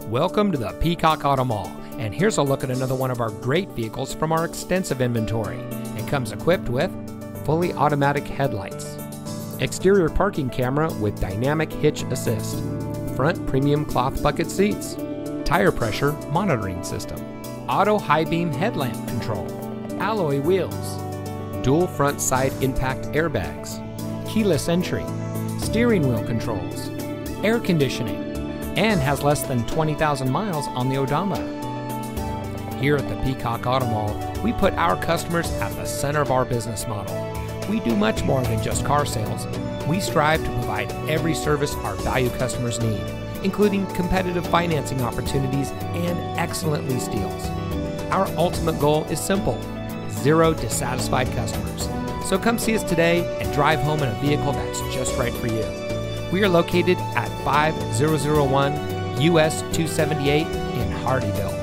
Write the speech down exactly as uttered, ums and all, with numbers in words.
Welcome to the Peacock Auto Mall, and here's a look at another one of our great vehicles from our extensive inventory. It comes equipped with fully automatic headlights, exterior parking camera with dynamic hitch assist, front premium cloth bucket seats, tire pressure monitoring system, auto high beam headlamp control, alloy wheels, dual front side impact airbags, keyless entry, steering wheel controls, air conditioning, and has less than twenty thousand miles on the odometer. Here at the Peacock Auto Mall, we put our customers at the center of our business model. We do much more than just car sales. We strive to provide every service our value customers need, including competitive financing opportunities and excellent lease deals. Our ultimate goal is simple: zero dissatisfied customers. So come see us today and drive home in a vehicle that's just right for you. We are located at five thousand one U S two seventy-eight in Hardeeville.